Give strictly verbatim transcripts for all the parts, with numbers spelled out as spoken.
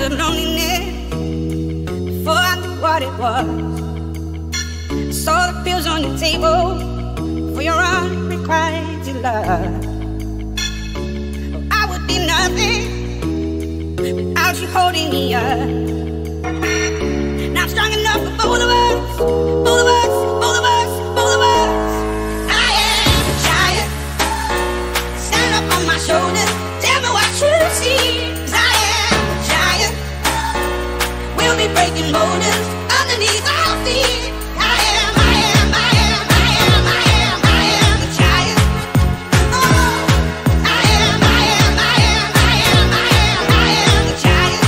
understood loneliness before I knew what it was. I saw the pills on your table for your unrequited love. I would be nothing without you holding me up. Now I'm strong enough for both of us, both of us, both of us, both of us. I am a giant. Stand up on my shoulders, tell me what you see. 'Cause I am a giant. We'll be breaking boulders underneath our feet. I am, I am, I am, I am, I am, I am a giant. Oh, I am, I am, I am, I am, I am, I am a giant.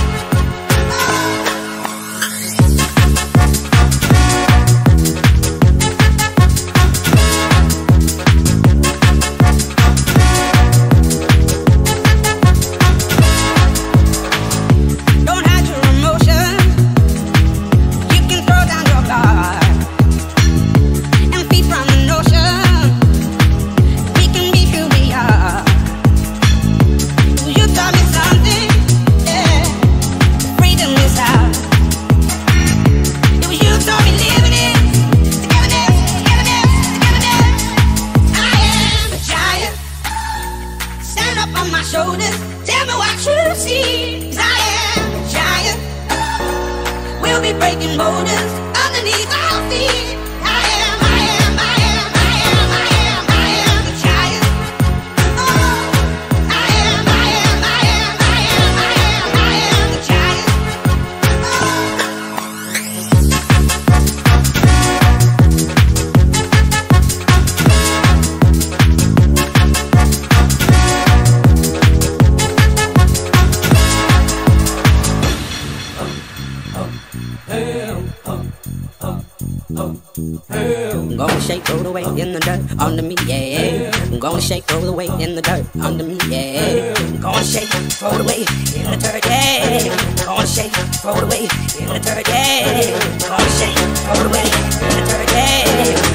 Don't hide your emotions. You can throw down your guard and feed from the notion we can be who we are. You taught me something, yeah. Freedom is out. It was you taught me living it, togetherness, togetherness, togetherness. I am a giant. Stand up on my shoulders, tell me what you see. 'Cause I am a giant. We'll be breaking boulders underneath our feet. I am, I am, I am, I am, I am, I am a giant. Oh, I am, I am, I am, I am, I am, I am a giant. I'm gonna shake, roll away in the dirt under me, yeah. I'm gonna shake, roll away in the dirt under me, yeah. I'm gonna shake, roll away in the dirt, yeah. I'm gonna shake, roll away in the dirt, yeah. I'm gonna shake, roll away in the dirt, yeah.